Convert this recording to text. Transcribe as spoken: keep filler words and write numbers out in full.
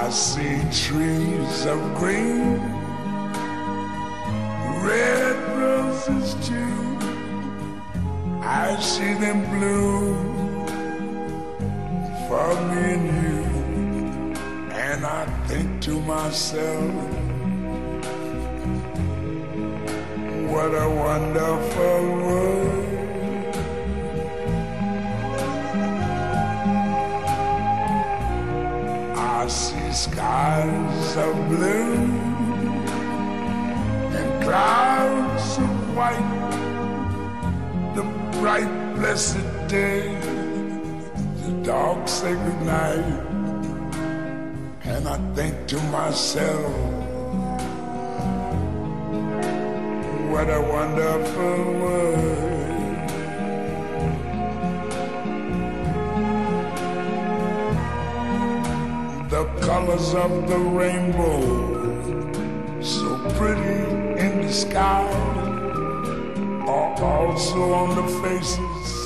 I see trees of green, red roses too. I see them bloom for me and you. And I think to myself, what a wonderful world. I see skies of blue and clouds of white, the bright blessed day, the dark sacred night. And I think to myself, what a wonderful world. The colors of the rainbow, so pretty in the sky, are also on the faces